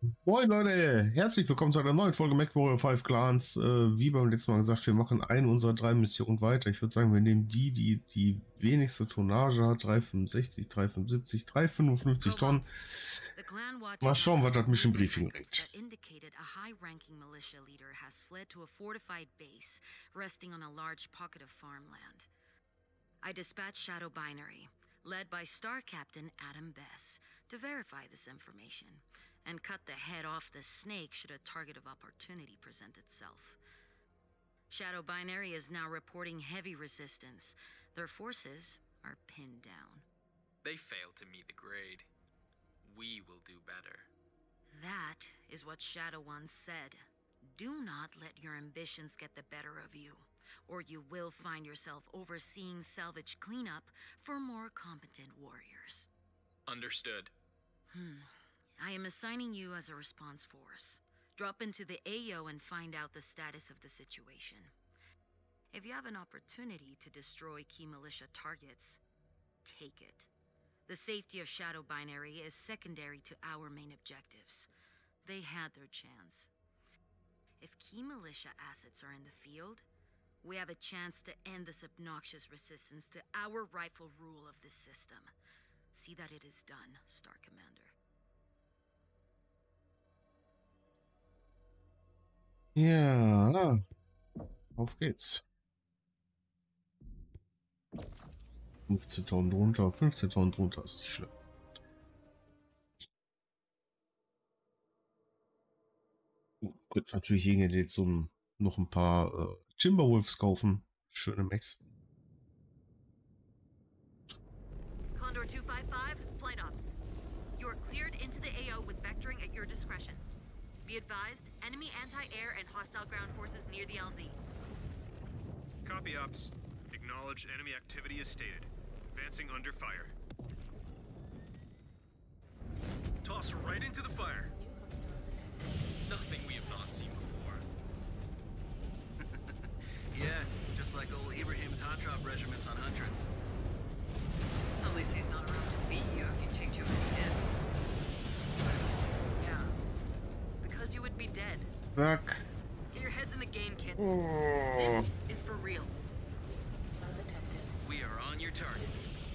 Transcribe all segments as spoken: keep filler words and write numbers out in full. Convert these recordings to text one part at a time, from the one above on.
Moin Leute, herzlich willkommen zu einer neuen Folge MechWarrior fünf Clans. Äh, wie beim letzten Mal gesagt, wir machen eine unserer drei Missionen weiter. Ich würde sagen, wir nehmen die, die die wenigste Tonnage hat. drei fünfundsechzig, drei fünfundsiebzig, drei fünfundfünfzig Tonnen. Mal schauen, was das Mission Briefing bringt. I dispatched Shadow Binary, led by Star Captain Adam Bess, to verify this information and cut the head off the snake should a target of opportunity present itself. Shadow Binary is now reporting heavy resistance. Their forces are pinned down. They failed to meet the grade. We will do better. That is what Shadow One said. Do not let your ambitions get the better of you, or you will find yourself overseeing salvage cleanup for more competent warriors. Understood. Hmm. I am assigning you as a response force. Drop into the A O and find out the status of the situation. If you have an opportunity to destroy key militia targets, take it. The safety of Shadow Binary is secondary to our main objectives. They had their chance. If key militia assets are in the field, we have a chance to end this obnoxious resistance to our rightful rule of this system. See that it is done, Star Commander. Ja, auf geht's. fünfzehn Tonnen drunter, fünfzehn Tonnen drunter ist nicht schlimm. Könnte natürlich irgendwie jetzt so noch ein paar äh, Timberwolves kaufen. Schöne Mechs. Condor two five five, flight ops. You are cleared into the A O with vectoring at your discretion. Be advised, enemy anti-air and hostile ground forces near the L Z. Copy, ops. Acknowledge enemy activity is stated. Advancing under fire. Toss right into the fire. Nothing we have not seen before. Yeah, just like old Ibrahim's hot drop regiments on Huntress. At least he's not around to beat you if you take too many hits. Yeah. Because you would be dead. Zack. Get your heads in the game, kids. Oh. This is for real. We are on your target.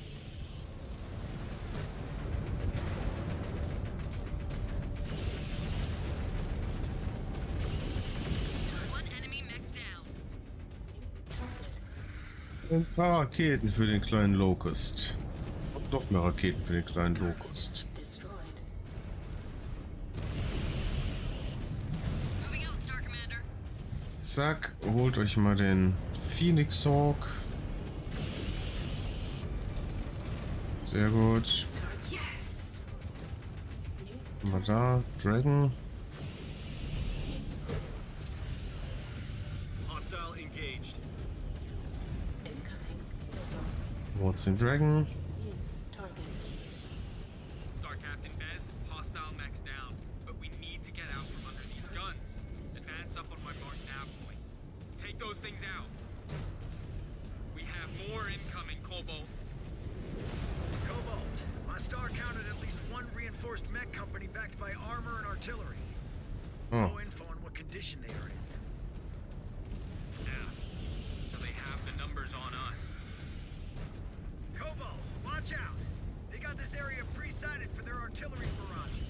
One enemy mech down. Ein paar Raketen für den kleinen Locust. Und noch mehr Raketen für den kleinen Locust. Moving out, Star Commander. Zack, holt euch mal den Phoenix Hawk. Sehr gut. Yes. Mal da, Dragon. Hostile engaged. Wo ist den Dragon? Star Captain Bez, hostile mechs down. But we need to get out from under these guns. Advance up on my mark nav point. Take those things out. We have more incoming, Cobalt. Cobalt, my star counted at least one reinforced mech company backed by armor and artillery. Oh. No info on what condition they are in. Yeah. So they have the numbers on us. Cobalt, watch out! They got this area pre-sighted for their artillery barrage.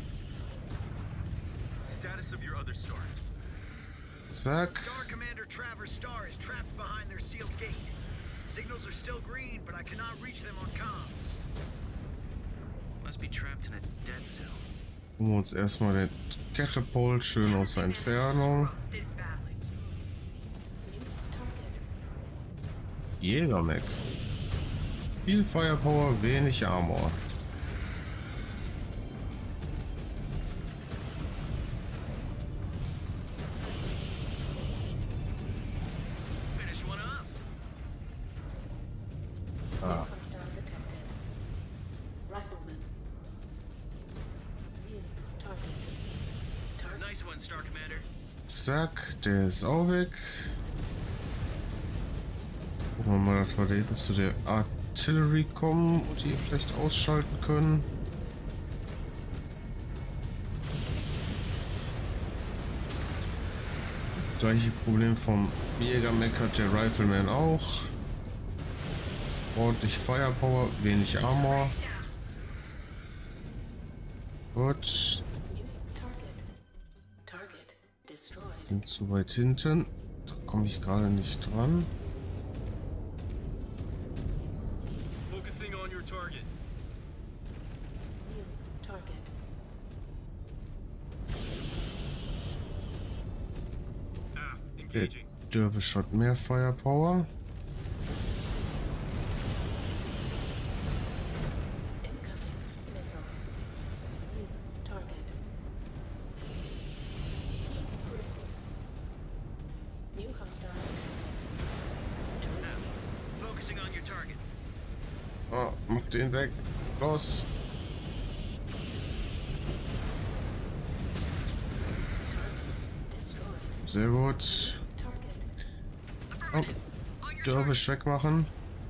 Status of your other star. Zack. Star Commander Travers Star is trapped behind their sealed gate. Signals are still green, but I cannot reach them on comms. Must be trapped in a dead cell. Gucken wir uns erstmal den Catapult schön aus der Entfernung. This battle is Jägermech. Viel Firepower, wenig Armor. Finish one up. Ah. Hostile detected. Rifleman. View target. Target. Nice one, Star Commander. Zack, der ist auch weg. Gucken wir mal, dass wir da hinten zu der Artillery kommen und die vielleicht ausschalten können. Gleiche Problem vom Jägermech hat der Rifleman auch. Ordentlich Firepower, wenig Armor. Gut. New target. Target destroyed. Sind zu weit hinten. Da komme ich gerade nicht dran. Focusing on your target. New target. Ah, Der engaging. Dervish hat mehr Firepower. Incoming missile. New target. New hostile detected. Now, focusing on your target. Oh, mach den weg. Los. Target destroyed. Sehr gut. Target. Oh, Dervish wegmachen.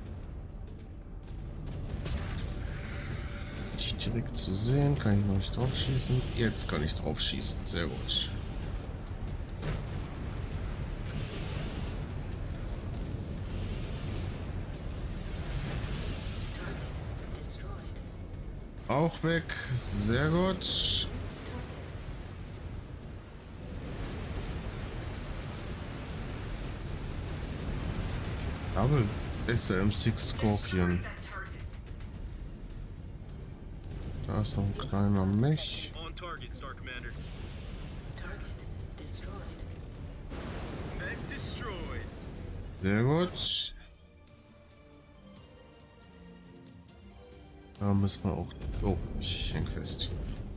Nicht direkt zu sehen. Kann ich noch nicht drauf schießen? Jetzt kann ich drauf schießen. Sehr gut. Target destroyed. Auch weg. Sehr gut. Double S M sechs Scorpion. Da ist noch ein kleiner Mech. On target, Star Commander. Target destroyed. Mech destroyed. Sehr gut. Da müssen wir auch... Oh, ich häng fest.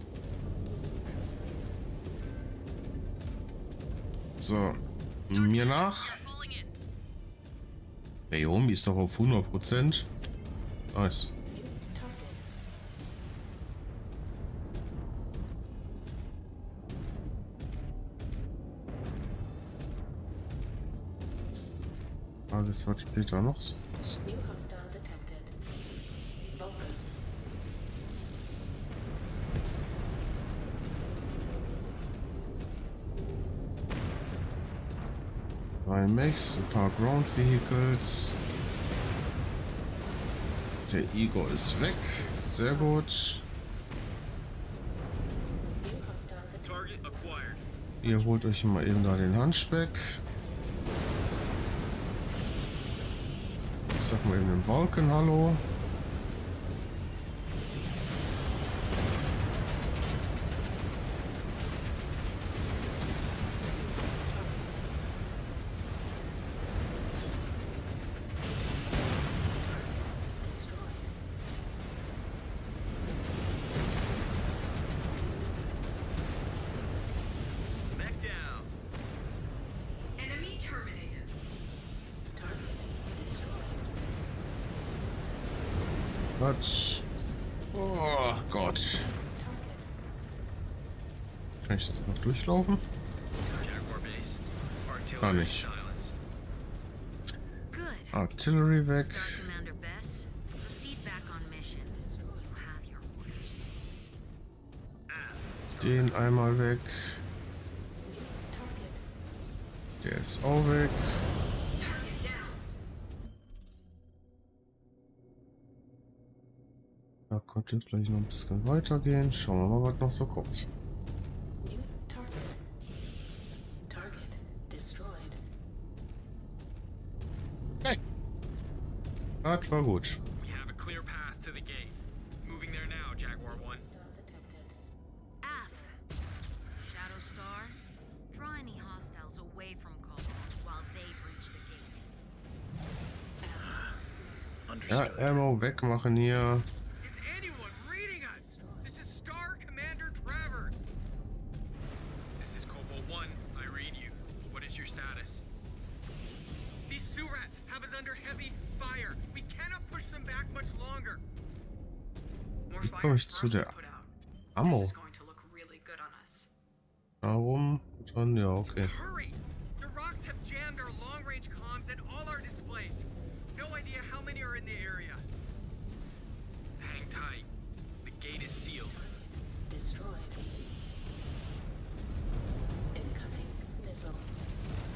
So, mir nach. Naomi ist doch auf hundert Prozent. Nice. New target. Ah, das wird später noch. New hostile detected. Vulcan. Drei Mechs, ein paar Ground Vehicles. Der Igor ist weg. Sehr gut. New hostile detected. Target acquired. Ihr holt euch mal eben da den Handspeck. Ich sag mal eben dem Vulcan Hallo. Destroyed. Mech down. Enemy terminated. Target destroyed. Gott. Oh Gott. Target. Kann ich das noch durchlaufen? Jaguar base. Artillery Gar nicht. silenced. Good. Artillery weg. Star Commander Bess, proceed back on mission. You have your orders. Ah, Den einmal weg. New target. Der ist auch weg. Target down. Da könnte jetzt gleich noch ein bisschen weitergehen. Schauen wir mal, was noch so kommt. New target. Target destroyed. Das war gut. We have a clear path to the gate. Moving there now, Jaguar one. Hostile detected. F. Shadow Star, draw any hostiles away from Cobalt while they breach the gate. Ja, understood. Ammo wegmachen hier. Is anyone reading us? Destroyed. This is Star Commander Travers. This is Cobalt one. I read you. What is your status? These Surats have us under heavy fire. We cannot push them back much longer. More Wie fire komme ich for zu us to der put out. This Ammo? is going to look really good on us. Darum? Dann ja, okay. Hurry! The rocks have jammed our long-range comms and all our displays. No idea how many are in the area. Hang tight. The gate is sealed. Destroyed. Incoming missile.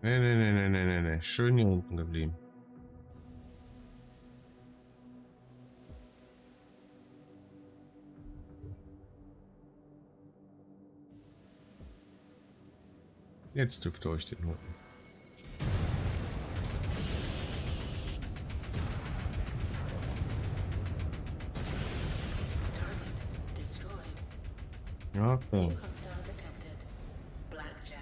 Nee, nee, nee, nee, nee, nee, nee. Schön hier unten geblieben. Jetzt dürft ihr euch den holen. Target destroyed. Ja, okay. New hostile detected. Blackjack.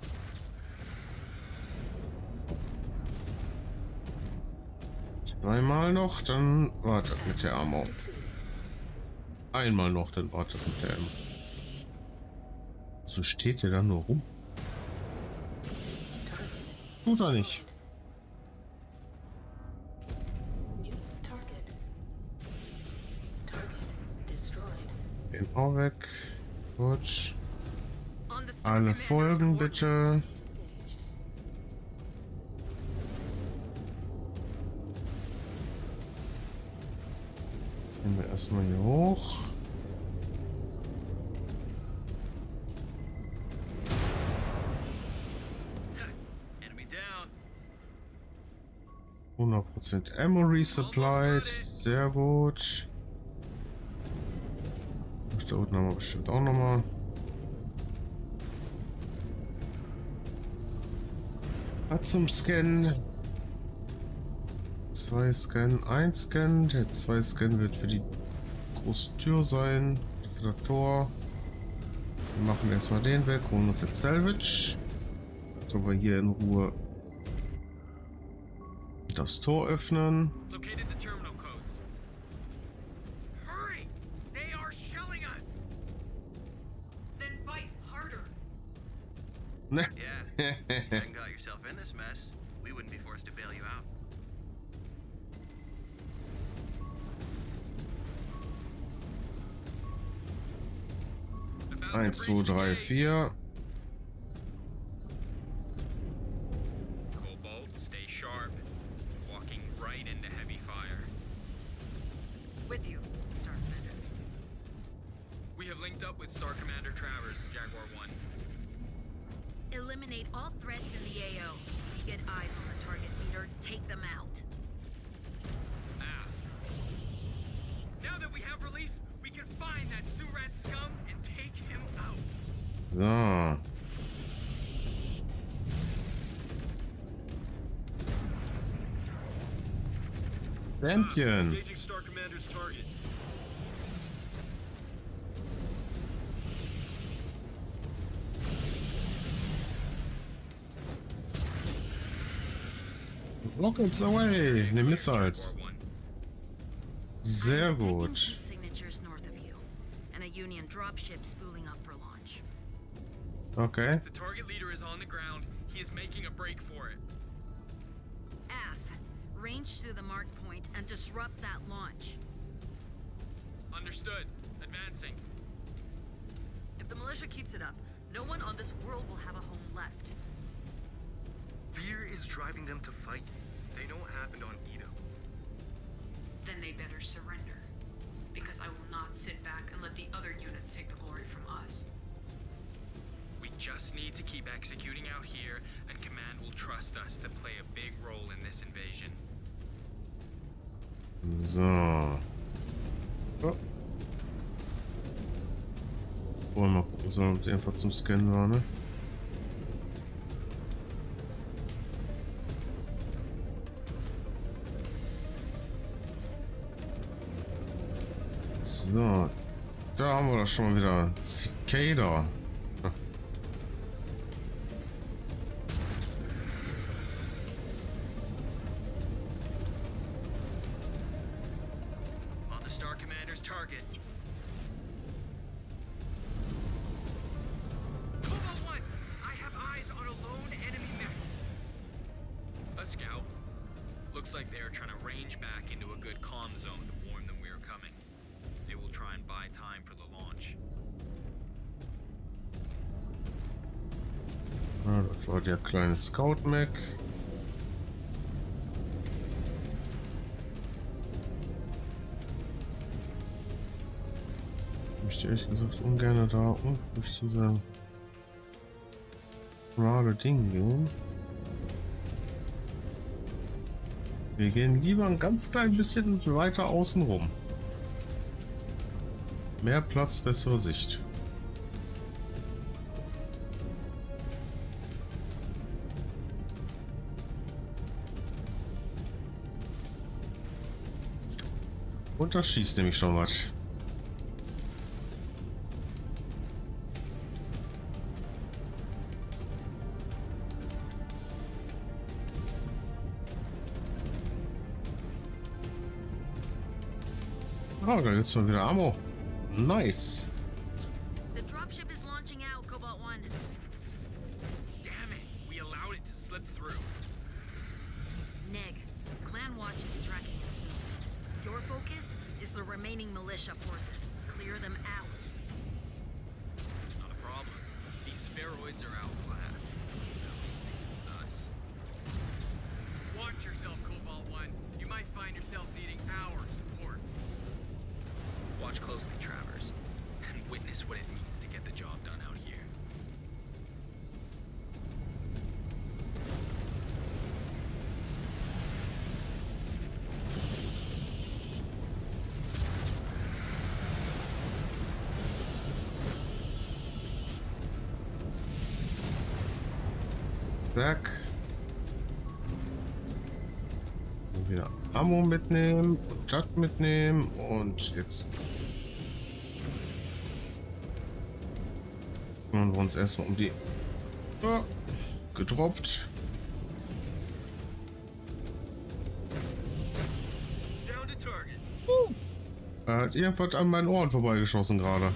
Zweimal noch, dann wartet mit der Ammo. Einmal noch, dann wartet mit der Ammo. So steht ihr dann nur rum. Tut er nicht. New target. Target destroyed. Den auch weg. Gut. On the Star Alle Commander's folgen coordinates. bitte. Engaged. Gehen wir erstmal hier hoch. Enemy down. hundert Prozent Ammo resupplied. Sehr gut. Ach, da unten haben wir bestimmt auch nochmal. Was zum Scannen? Zwei Scannen, ein Scan. Der zwei Scan wird für die große Tür sein. Für das Tor. Wir machen erstmal den weg. Holen uns jetzt Salvage. Können wir hier in Ruhe das Tor öffnen. Located the terminal codes. Hurry! They are shelling us! Then fight harder. Yeah. If you hadn't got yourself in this mess, we wouldn't be forced to bail you out. About to eins, zwei, breach the drei, gate. vier. Cobalt, stay sharp. Walking right into heavy fire. With you, Star Commander. We have linked up with Star Commander Travers, Jaguar one. Eliminate all threats in the A O. Get eyes on the target leader. Take them out. Ah. Now that we have relief, we can find that Surat scum and take him out. So. Champion. Engaging Star Commander's target. Rockets away. Ne, Missiles. Jaguar one. Sehr I'm detecting gut. heat signatures north of you, and a Union dropship spooling up for launch. Okay. The target leader is on the ground. He is making a break for it. F, range to the mark point and disrupt that launch. Understood. Advancing. If the militia keeps it up, no one on this world will have a home left. Fear is driving them to fight. They know what happened on Edo. Then they better surrender. Because I will not sit back and let the other units take the glory from us. We just need to keep executing out here, and Command will trust us to play a big role in this invasion. So. Oh. Wollen wir mal gucken, so, ob die einfach zum Scannen war, ne? So. Da haben wir doch schon mal wieder Cicada. On the Star Commander's target. Cobalt one! I have eyes on a lone enemy mech. A scout. Looks like they are trying to range back into a good comm zone to warn them we are coming. They will try and buy time for the launch. Ah, das war der kleine Scout-Mac. Ich möchte ehrlich gesagt ungern da unten durch diese schmale Ding gehen. Wir gehen lieber ein ganz klein bisschen weiter außen rum. Mehr Platz, bessere Sicht. Und da schießt nämlich schon was. Oh, da gibt's mal wieder Ammo. Nice. The dropship is launching out, Cobalt One. Damn it! We allowed it to slip through. Neg, Clan Watch is tracking its movement. Your focus is the remaining militia forces. Clear them out. Not a problem. These spheroids are outclassed. At least against us. Watch yourself, Cobalt One. You might find yourself needing our support. Watch closely, Travers, and witness what it means to get the job done out here. Zack. Wieder Ammo mitnehmen und das mitnehmen und jetzt kümmern wir uns erstmal um die oh, gedroppt. Down to target. Uh. Er hat irgendwas an meinen Ohren vorbeigeschossen gerade.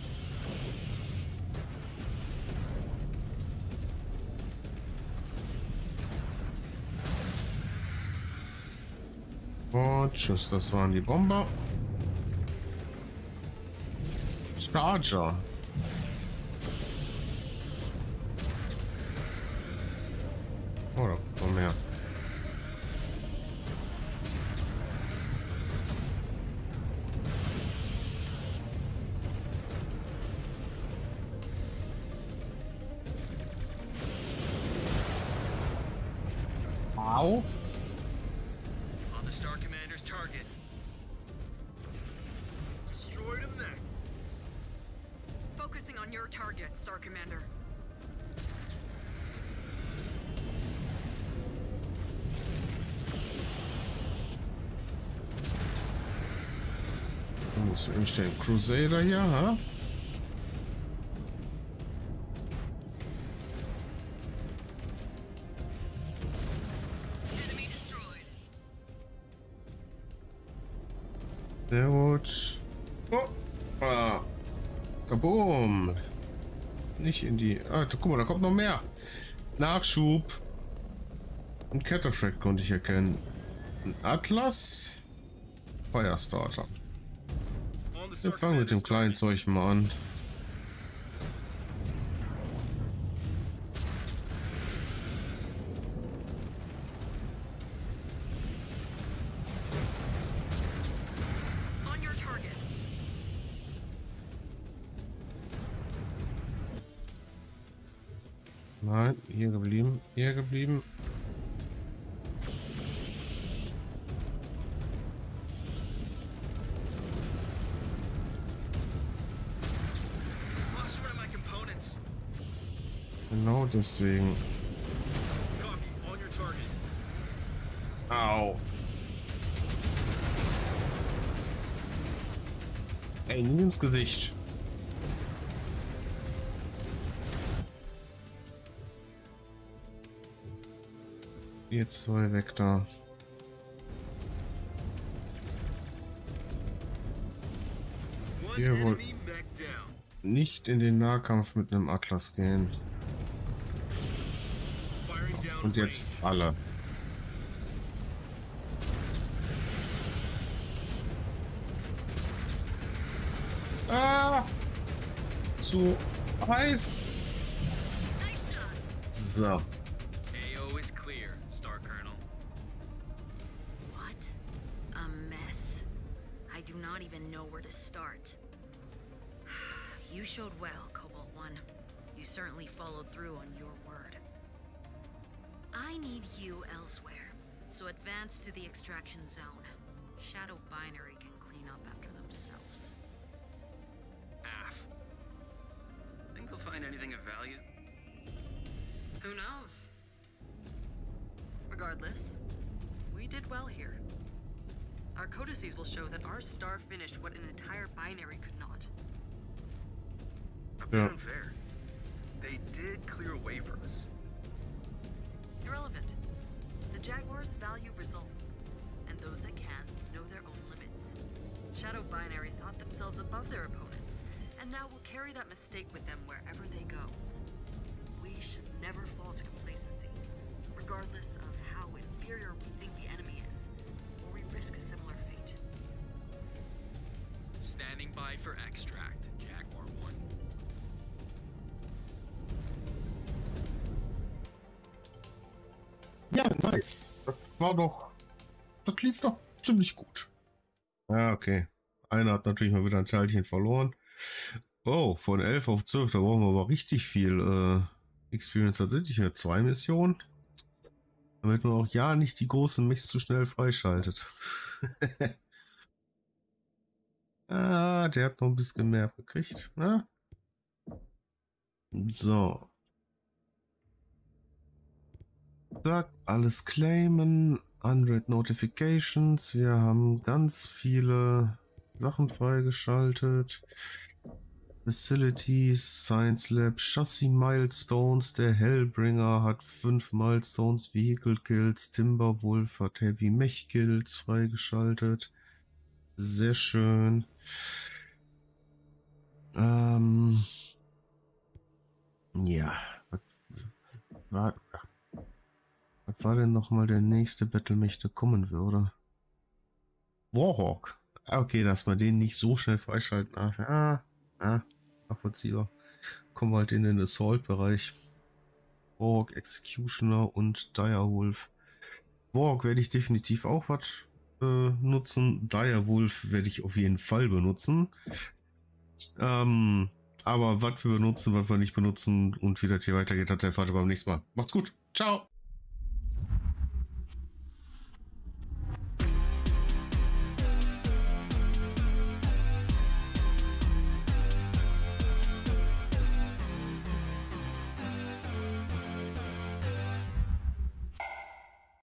Und tschüss, das waren die Bomber. Charger. Oh, da kommt mehr. Au. On the Star Commander's target. Destroyed him then. Focusing on your target, Star Commander. Was wir stellen? Crusader hier, ha? Enemy destroyed. Sehr gut. Oh. Ah. Kaboom. Nicht in die... Ah, guck mal, da kommt noch mehr. Nachschub. Ein Cataphracts konnte ich erkennen. Ein Atlas. Firestarter. On the Wir Star fangen mit dem Commander's kleinen target. Zeug mal an. On your target. Nein, hier geblieben. Hier geblieben. Lost one of my components. Genau deswegen. Copy. On your target. Au. Ey, nie ins Gesicht. Ihr zwei weg da. One Ihr wollt enemy mech down. nicht in den Nahkampf mit einem Atlas gehen. Firing down Und jetzt alle. Ah! Zu heiß. Nice shot. So. A O is clear, Star Colonel. What? A mess. I do not even know where to start. You showed well, Cobalt One. You certainly followed through on your word. I need you elsewhere. So advance to the extraction zone. Shadow Binary can clean up after themselves. Aff. Think they'll find anything of value? Who knows? Regardless, we did well here. Our codices will show that our star finished what an entire binary could not. A bit Yeah. unfair. They did clear a way for us. Irrelevant. The Jaguars value results, and those that can know their own limits. Shadow Binary thought themselves above their opponents, and now will carry that mistake with them wherever they go. We should never fall to complacency, regardless of how inferior we think the enemy is, or we risk a similar fate. Standing by for extract, Jaguar one. Ja, nice. Das war doch. Das lief doch ziemlich gut. Ja, okay. Einer hat natürlich mal wieder ein Teilchen verloren. Oh, von elf auf zwölf, da brauchen wir aber richtig viel äh, Experience. Da sind nicht mehr zwei Missionen. Damit man auch ja nicht die großen Mechs zu schnell freischaltet. Ah, der hat noch ein bisschen mehr gekriegt. Ne? So. Zack, alles claimen. hundert Notifications. Wir haben ganz viele Sachen freigeschaltet. Facilities, Science Lab, Chassis Milestones. Der Hellbringer hat fünf Milestones. Vehicle Kills. Timberwolf hat Heavy Mech Kills freigeschaltet. Sehr schön. Ähm. Ja. Was war, was war denn nochmal der nächste Battlemech, der kommen würde? Warhawk. Okay, dass wir den nicht so schnell freischalten. Ach, ah, ah, nachvollziehbar. Kommen wir halt in den Assault-Bereich. Warhawk, Executioner und Direwolf. Warhawk werde ich definitiv auch was äh, nutzen. Direwolf werde ich auf jeden Fall benutzen. Ähm, aber was wir benutzen, was wir nicht benutzen und wie das hier weitergeht, hat der Vater beim nächsten Mal. Macht's gut. Ciao.